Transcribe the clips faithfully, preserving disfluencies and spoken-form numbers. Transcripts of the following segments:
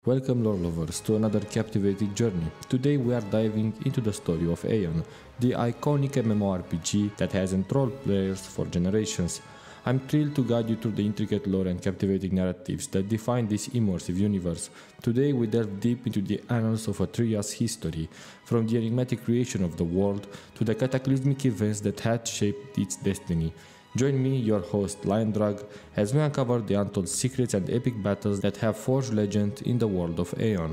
Welcome lore lovers to another captivating journey. Today we are diving into the story of Aeon, the iconic MMORPG that has enthralled players for generations. I'm thrilled to guide you through the intricate lore and captivating narratives that define this immersive universe. Today we delve deep into the annals of Athria's history, from the enigmatic creation of the world to the cataclysmic events that had shaped its destiny. Join me, your host Liondrag, as we uncover the untold secrets and epic battles that have forged legend in the world of Aeon.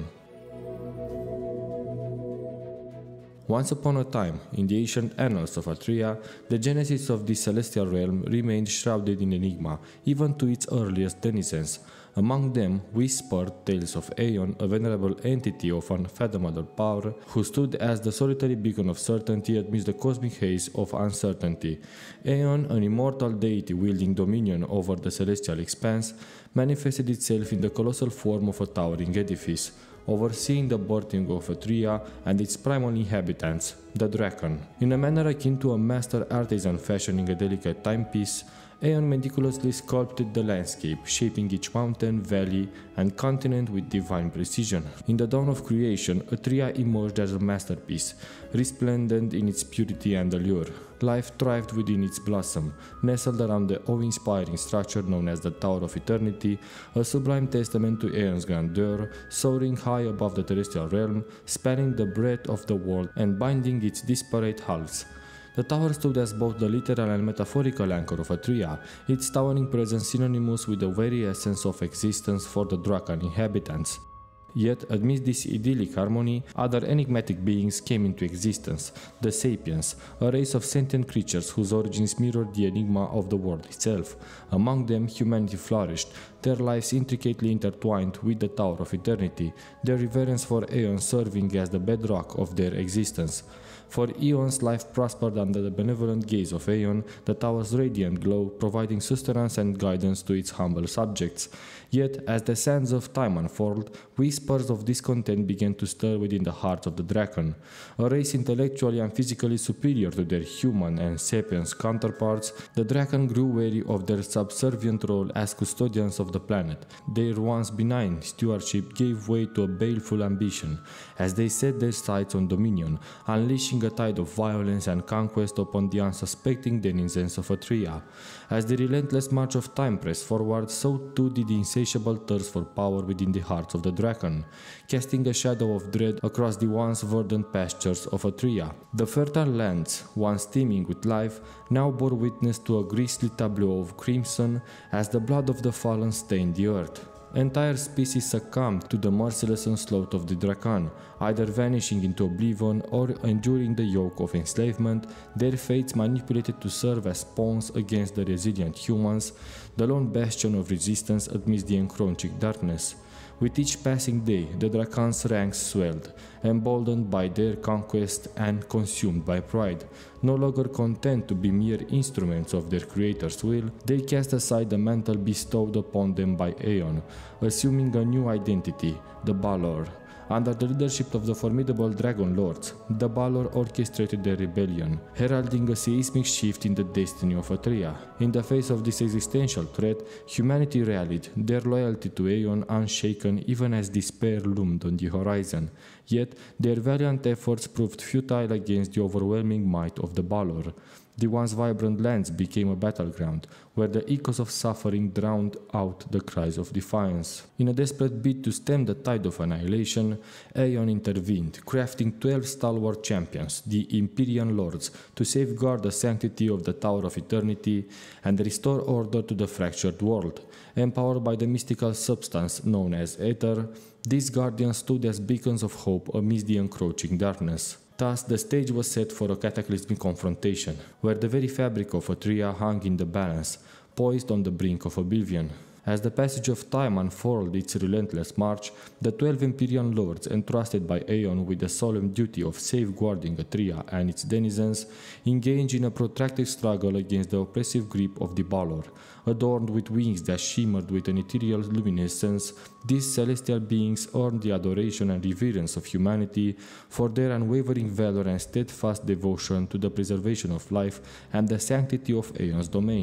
Once upon a time, in the ancient annals of Athria, the genesis of the celestial realm remained shrouded in enigma, even to its earliest denizens. Among them, whispered tales of Aeon, a venerable entity of unfathomable power, who stood as the solitary beacon of certainty amidst the cosmic haze of uncertainty. Aeon, an immortal deity wielding dominion over the celestial expanse, manifested itself in the colossal form of a towering edifice, overseeing the birthing of Athria and its primal inhabitants, the Drakon. In a manner akin to a master artisan fashioning a delicate timepiece, Aeon meticulously sculpted the landscape, shaping each mountain, valley, and continent with divine precision. In the dawn of creation, Athria emerged as a masterpiece, resplendent in its purity and allure. Life thrived within its blossom, nestled around the awe-inspiring structure known as the Tower of Eternity, a sublime testament to Aeon's grandeur, soaring high above the terrestrial realm, spanning the breadth of the world and binding its disparate halves. The tower stood as both the literal and metaphorical anchor of Athria, its towering presence synonymous with the very essence of existence for the Drakon inhabitants. Yet, amidst this idyllic harmony, other enigmatic beings came into existence, the Sapiens, a race of sentient creatures whose origins mirrored the enigma of the world itself. Among them, humanity flourished, their lives intricately intertwined with the Tower of Eternity, their reverence for Aeon serving as the bedrock of their existence. For eons, life prospered under the benevolent gaze of Aeon, the tower's radiant glow providing sustenance and guidance to its humble subjects. Yet, as the sands of time unfurled, whispers of discontent began to stir within the hearts of the Drakon. A race intellectually and physically superior to their human and sapiens counterparts, the Drakon grew weary of their subservient role as custodians of the planet. Their once benign stewardship gave way to a baleful ambition, as they set their sights on dominion, unleashing a tide of violence and conquest upon the unsuspecting denizens of Athria. As the relentless march of time pressed forward, so too did the insatiable thirst for power within the hearts of the Drakon, casting a shadow of dread across the once verdant pastures of Athria. The fertile lands, once teeming with life, now bore witness to a grisly tableau of crimson as the blood of the fallen stained the earth. Entire species succumbed to the merciless onslaught of the Drakon, either vanishing into oblivion or enduring the yoke of enslavement, their fates manipulated to serve as pawns against the resilient humans, the lone bastion of resistance amidst the encroaching darkness. With each passing day, the Drakon's ranks swelled, emboldened by their conquest and consumed by pride. No longer content to be mere instruments of their creator's will, they cast aside the mantle bestowed upon them by Aeon, assuming a new identity, the Balor. Under the leadership of the formidable Dragon Lords, the Balor orchestrated their rebellion, heralding a seismic shift in the destiny of Athria. In the face of this existential threat, humanity rallied, their loyalty to Aeon unshaken even as despair loomed on the horizon. Yet, their valiant efforts proved futile against the overwhelming might of the Balor. The once vibrant lands became a battleground, where the echoes of suffering drowned out the cries of defiance. In a desperate bid to stem the tide of annihilation, Aeon intervened, crafting twelve stalwart champions, the Empyrean Lords, to safeguard the sanctity of the Tower of Eternity and restore order to the fractured world. Empowered by the mystical substance known as Aether, these guardians stood as beacons of hope amidst the encroaching darkness. Thus, the stage was set for a cataclysmic confrontation, where the very fabric of Athria hung in the balance, poised on the brink of oblivion. As the passage of time unfurled its relentless march, the twelve Empyrean Lords, entrusted by Aeon with the solemn duty of safeguarding Athria and its denizens, engaged in a protracted struggle against the oppressive grip of the Balor. Adorned with wings that shimmered with an ethereal luminescence, these celestial beings earned the adoration and reverence of humanity for their unwavering valor and steadfast devotion to the preservation of life and the sanctity of Aeon's domain.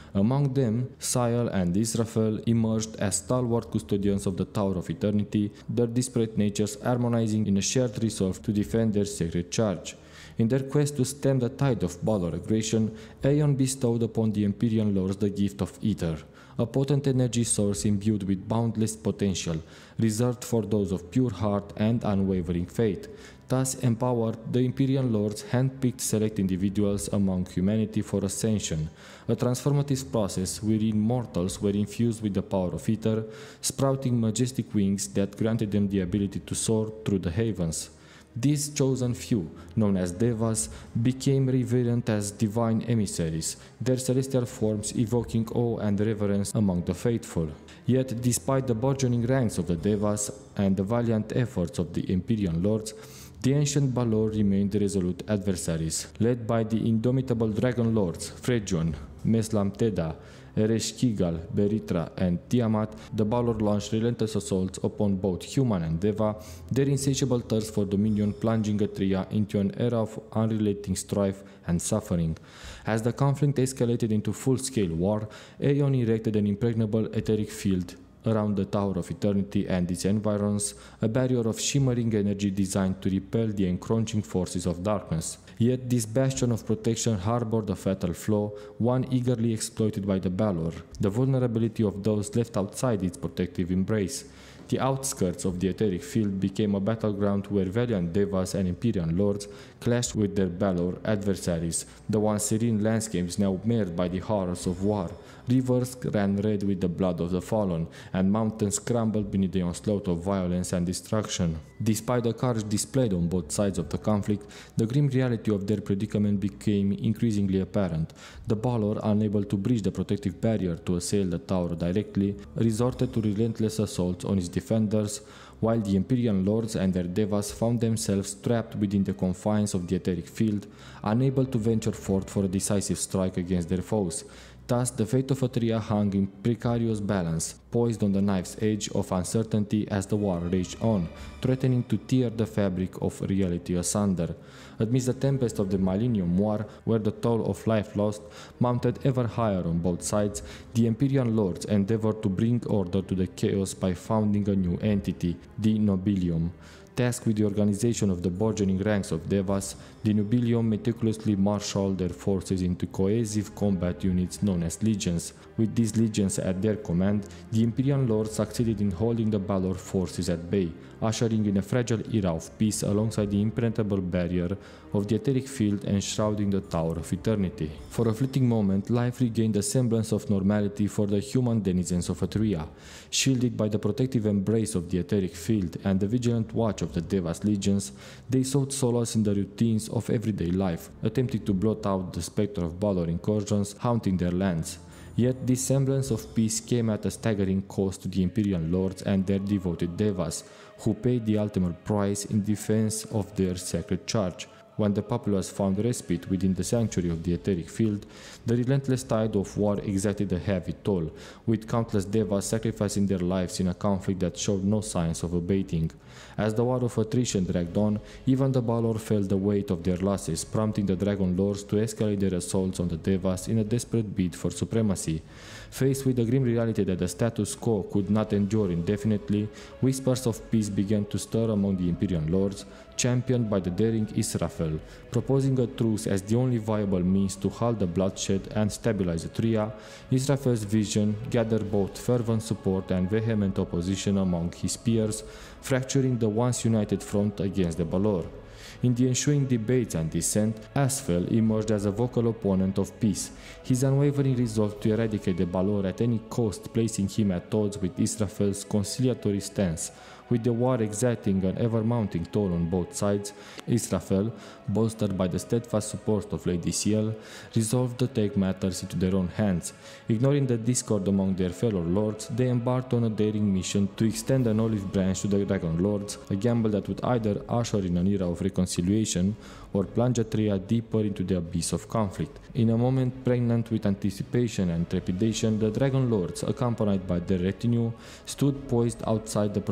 Among them, Sael and Israfel emerged as stalwart custodians of the Tower of Eternity, their disparate natures harmonizing in a shared resolve to defend their sacred charge. In their quest to stem the tide of Balor aggression, Aeon bestowed upon the Empyrean Lords the gift of Ether, a potent energy source imbued with boundless potential, reserved for those of pure heart and unwavering faith. Thus empowered, the Empyrean Lords handpicked select individuals among humanity for ascension, a transformative process wherein mortals were infused with the power of Ether, sprouting majestic wings that granted them the ability to soar through the heavens. These chosen few, known as Devas, became reverent as divine emissaries, their celestial forms evoking awe and reverence among the faithful. Yet, despite the burgeoning ranks of the Devas and the valiant efforts of the Empyrean Lords, the ancient Balor remained resolute adversaries. Led by the indomitable Dragon Lords Phrygion, Meslamteda, Ereshkigal, Beritra, and Tiamat, the Balor launched relentless assaults upon both human and Deva, their insatiable thirst for dominion plunging Atria into an era of unrelenting strife and suffering. As the conflict escalated into full-scale war, Aeon erected an impregnable etheric field around the Tower of Eternity and its environs, a barrier of shimmering energy designed to repel the encroaching forces of darkness. Yet this bastion of protection harbored a fatal flaw, one eagerly exploited by the Balor: the vulnerability of those left outside its protective embrace. The outskirts of the etheric field became a battleground where valiant Devas and Empyrean Lords clashed with their Balor adversaries, the once serene landscapes now marred by the horrors of war. Rivers ran red with the blood of the fallen, and mountains crumbled beneath the onslaught of violence and destruction. Despite the courage displayed on both sides of the conflict, the grim reality of their predicament became increasingly apparent. The Balor, unable to breach the protective barrier to assail the tower directly, resorted to relentless assaults on its defenders, while the Empyrean Lords and their Devas found themselves trapped within the confines of the etheric field, unable to venture forth for a decisive strike against their foes. Thus, the fate of Atria hung in precarious balance, poised on the knife's edge of uncertainty as the war raged on, threatening to tear the fabric of reality asunder. Amidst the tempest of the Millennium War, where the toll of life lost mounted ever higher on both sides, the Empyrean Lords endeavored to bring order to the chaos by founding a new entity, the Nobilium. Tasked with the organization of the burgeoning ranks of Devas, the Nobilium meticulously marshaled their forces into cohesive combat units known as legions. With these legions at their command, the Empyrean Lords succeeded in holding the Balor forces at bay, ushering in a fragile era of peace alongside the impenetrable barrier of the etheric field enshrouding the Tower of Eternity. For a fleeting moment, life regained a semblance of normality for the human denizens of Atria. Shielded by the protective embrace of the etheric field and the vigilant watch of the Devas legions, they sought solace in the routines of everyday life, attempting to blot out the spectre of Balor incursions haunting their lands. Yet this semblance of peace came at a staggering cost to the Empyrean Lords and their devoted Devas, who paid the ultimate price in defense of their sacred charge. When the populace found respite within the sanctuary of the etheric field, the relentless tide of war exacted a heavy toll, with countless Devas sacrificing their lives in a conflict that showed no signs of abating. As the war of attrition dragged on, even the Balor felt the weight of their losses, prompting the Dragon Lords to escalate their assaults on the Devas in a desperate bid for supremacy. Faced with the grim reality that the status quo could not endure indefinitely, whispers of peace began to stir among the Empyrean Lords, championed by the daring Israfel. Proposing a truce as the only viable means to halt the bloodshed and stabilize Atria, Israfel's vision gathered both fervent support and vehement opposition among his peers, fracturing the once united front against the Balor. In the ensuing debates and dissent, Asfel emerged as a vocal opponent of peace, his unwavering resolve to eradicate the Balor at any cost placing him at odds with Israfel's conciliatory stance. With the war exacting an ever-mounting toll on both sides, Israfel, bolstered by the steadfast support of Lady Ciel, resolved to take matters into their own hands. Ignoring the discord among their fellow lords, they embarked on a daring mission to extend an olive branch to the Dragon Lords, a gamble that would either usher in an era of reconciliation or plunge Atria deeper into the abyss of conflict. In a moment pregnant with anticipation and trepidation, the Dragon Lords, accompanied by their retinue, stood poised outside the protective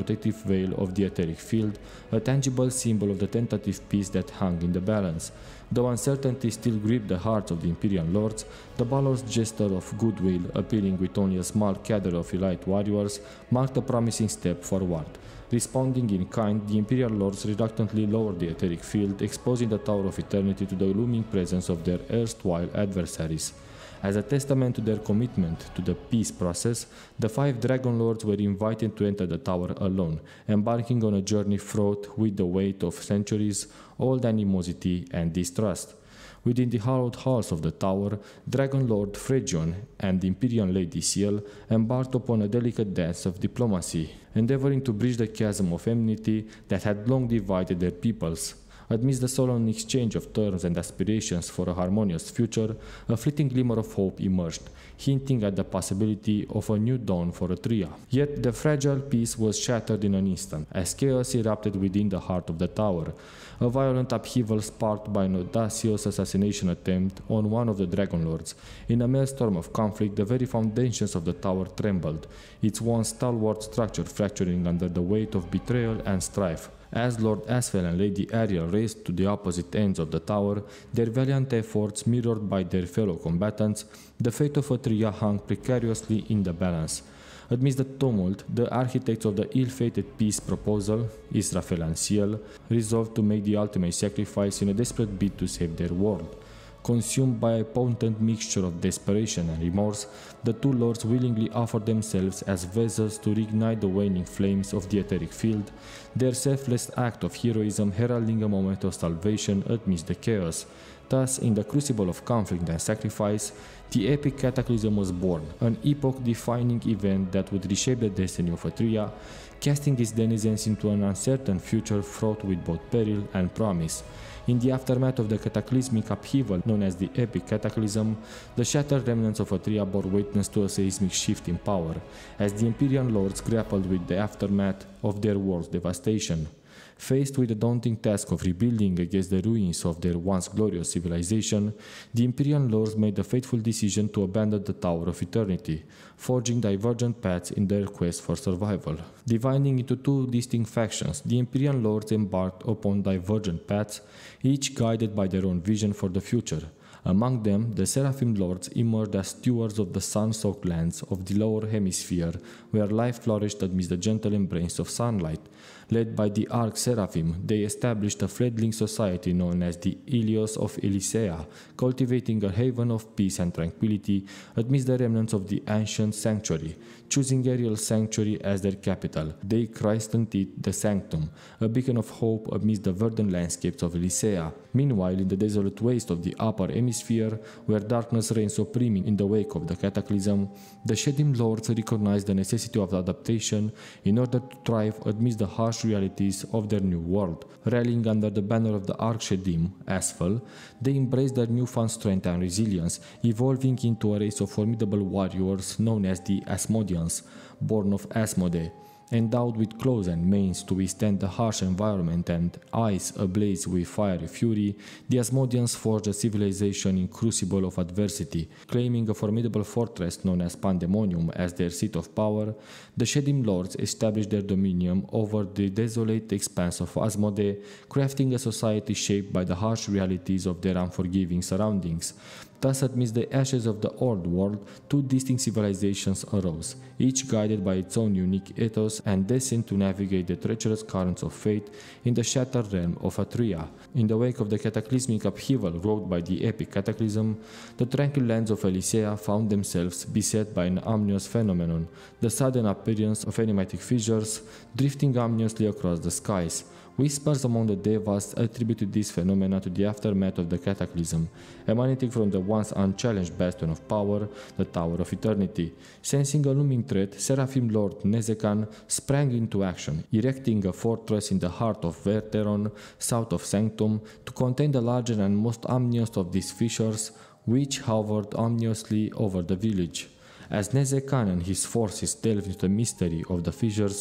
veil of the etheric field, a tangible symbol of the tentative peace that hung in the balance. Though uncertainty still gripped the hearts of the Imperial Lords, the Balor's gesture of goodwill, appearing with only a small cadre of elite warriors, marked a promising step forward. Responding in kind, the Imperial Lords reluctantly lowered the etheric field, exposing the Tower of Eternity to the looming presence of their erstwhile adversaries. As a testament to their commitment to the peace process, the five Dragon Lords were invited to enter the tower alone, embarking on a journey fraught with the weight of centuries, old animosity and distrust. Within the hallowed halls of the tower, Dragon Lord Phrygion and the Imperial Lady Ciel embarked upon a delicate dance of diplomacy, endeavoring to bridge the chasm of enmity that had long divided their peoples. Amidst the solemn exchange of terms and aspirations for a harmonious future, a fleeting glimmer of hope emerged, hinting at the possibility of a new dawn for Atria. Yet the fragile peace was shattered in an instant, as chaos erupted within the heart of the tower. A violent upheaval sparked by an audacious assassination attempt on one of the Dragon Lords. In a maelstrom of conflict, the very foundations of the tower trembled, its once stalwart structure fracturing under the weight of betrayal and strife. As Lord Asfel and Lady Ariel raced to the opposite ends of the tower, their valiant efforts mirrored by their fellow combatants, the fate of Atria hung precariously in the balance. Amidst the tumult, the architects of the ill-fated peace proposal, Israfel and Ciel, resolved to make the ultimate sacrifice in a desperate bid to save their world. Consumed by a potent mixture of desperation and remorse, the two lords willingly offered themselves as vessels to reignite the waning flames of the etheric field, their selfless act of heroism heralding a moment of salvation amidst the chaos. Thus, in the crucible of conflict and sacrifice, the epic cataclysm was born, an epoch-defining event that would reshape the destiny of Atria, casting its denizens into an uncertain future fraught with both peril and promise. In the aftermath of the cataclysmic upheaval known as the Epic Cataclysm, the shattered remnants of Atria bore witness to a seismic shift in power, as the Imperial Lords grappled with the aftermath of their world's devastation. Faced with the daunting task of rebuilding against the ruins of their once glorious civilization, the Imperial Lords made the fateful decision to abandon the Tower of Eternity, forging divergent paths in their quest for survival. Dividing into two distinct factions, the Imperial Lords embarked upon divergent paths, each guided by their own vision for the future. Among them, the Seraphim Lords emerged as stewards of the sun-soaked lands of the lower hemisphere, where life flourished amidst the gentle embrace of sunlight. Led by the Arch Seraphim, they established a fledgling society known as the Ilios of Elisea, cultivating a haven of peace and tranquility amidst the remnants of the ancient sanctuary. Choosing Ariel's sanctuary as their capital, they christened it the Sanctum, a beacon of hope amidst the verdant landscapes of Elisea. Meanwhile, in the desolate waste of the upper hemisphere, where darkness reigned supreme in the wake of the cataclysm, the Shedim Lords recognized the necessity of adaptation in order to thrive amidst the harsh realities of their new world. Rallying under the banner of the Arch Shedim, Asfel, they embraced their newfound strength and resilience, evolving into a race of formidable warriors known as the Asmodeans, born of Asmodee. Endowed with claws and manes to withstand the harsh environment and eyes ablaze with fiery fury, the Asmodeans forged a civilization in crucible of adversity. Claiming a formidable fortress known as Pandemonium as their seat of power, the Shedim Lords established their dominion over the desolate expanse of Asmodee, crafting a society shaped by the harsh realities of their unforgiving surroundings. Thus, amidst the ashes of the old world, two distinct civilizations arose, each guided by its own unique ethos and destined to navigate the treacherous currents of fate in the shattered realm of Atria. In the wake of the cataclysmic upheaval wrought by the Epic Cataclysm, the tranquil lands of Elisea found themselves beset by an ominous phenomenon, the sudden appearance of enigmatic fissures drifting ominously across the skies. Whispers among the Devas attributed this phenomena to the aftermath of the cataclysm, emanating from the once unchallenged bastion of power, the Tower of Eternity. Sensing a looming threat, Seraphim Lord Nezekan sprang into action, erecting a fortress in the heart of Verteron, south of Sanctum, to contain the larger and most ominous of these fissures, which hovered ominously over the village. As Nezekan and his forces delved into the mystery of the fissures,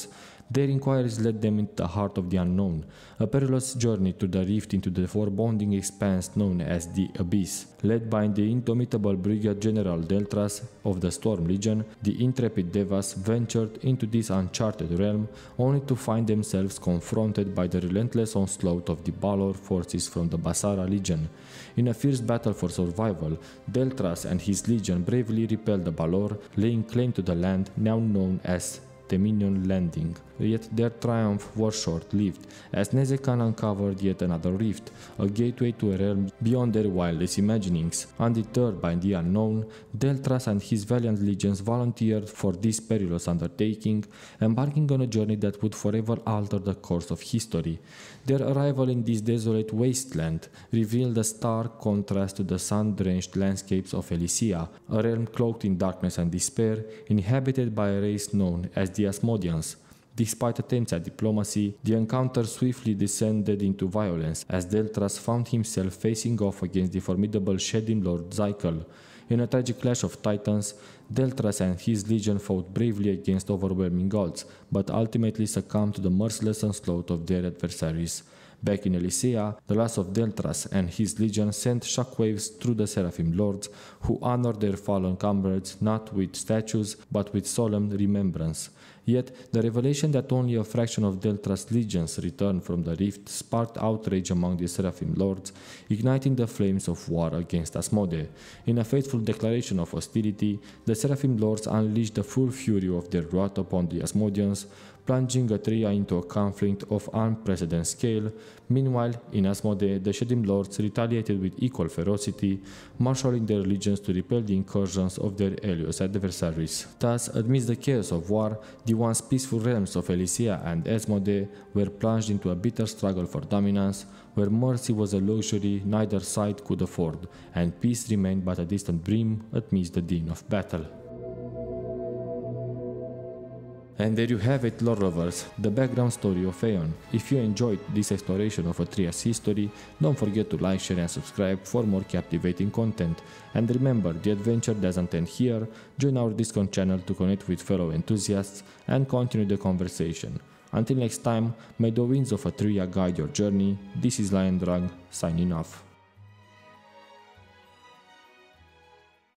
Their inquiries led them into the heart of the unknown, a perilous journey through the rift into the foreboding expanse known as the Abyss. Led by the indomitable Brigadier General Deltras of the Storm Legion, the intrepid Devas ventured into this uncharted realm only to find themselves confronted by the relentless onslaught of the Balor forces from the Basara Legion. In a fierce battle for survival, Deltras and his legion bravely repelled the Balor, laying claim to the land now known as Teminion Landing. Yet their triumph was short-lived, as Nezekan uncovered yet another rift, a gateway to a realm beyond their wildest imaginings. Undeterred by the unknown, Deltras and his valiant legions volunteered for this perilous undertaking, embarking on a journey that would forever alter the course of history. Their arrival in this desolate wasteland revealed a stark contrast to the sun-drenched landscapes of Elysia, a realm cloaked in darkness and despair, inhabited by a race known as the Asmodeans. Despite attempts at diplomacy, the encounter swiftly descended into violence as Deltras found himself facing off against the formidable Shedim Lord Zykel. In a tragic clash of titans, Deltras and his legion fought bravely against overwhelming odds, but ultimately succumbed to the merciless onslaught of their adversaries. Back in Elysia, the loss of Deltras and his legion sent shockwaves through the Seraphim Lords, who honored their fallen comrades not with statues but with solemn remembrance. Yet, the revelation that only a fraction of Deltras' legions returned from the rift sparked outrage among the Seraphim Lords, igniting the flames of war against Asmodee. In a fateful declaration of hostility, the Seraphim Lords unleashed the full fury of their wrath upon the Asmodeans, plunging Atria into a conflict of unprecedented scale. Meanwhile, in Asmodee, the Shedim Lords retaliated with equal ferocity, marshalling their legions to repel the incursions of their Helios adversaries. Thus, amidst the chaos of war, the once peaceful realms of Elysia and Asmodee were plunged into a bitter struggle for dominance, where mercy was a luxury neither side could afford, and peace remained but a distant dream amidst the din of battle. And there you have it, lore lovers, the background story of Aeon. If you enjoyed this exploration of Atria's history, don't forget to like, share and subscribe for more captivating content. And remember, the adventure doesn't end here. Join our Discord channel to connect with fellow enthusiasts and continue the conversation. Until next time, may the winds of Atria guide your journey. This is Lion Drag, signing off.